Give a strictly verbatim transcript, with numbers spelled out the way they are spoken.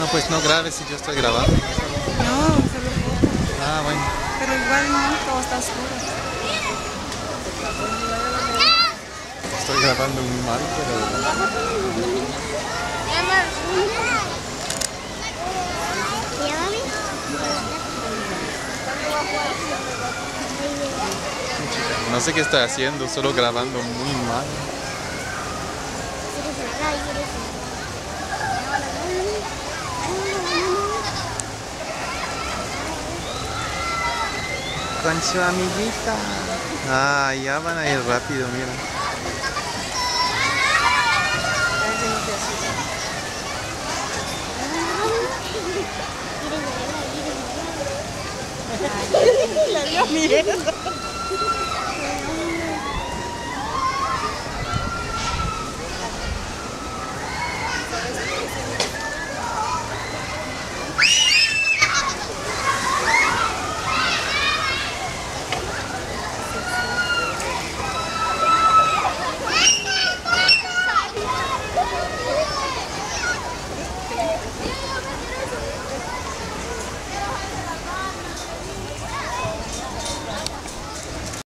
No, pues no grabes si yo estoy grabando. No, solo poco. Ah, bueno. Pero igual no, todo está oscuro. Estoy grabando muy mal, pero... No sé qué estoy haciendo, solo grabando muy mal. Con su amiguita. Ah, ya van a ir rápido, mira. Le dio miedo.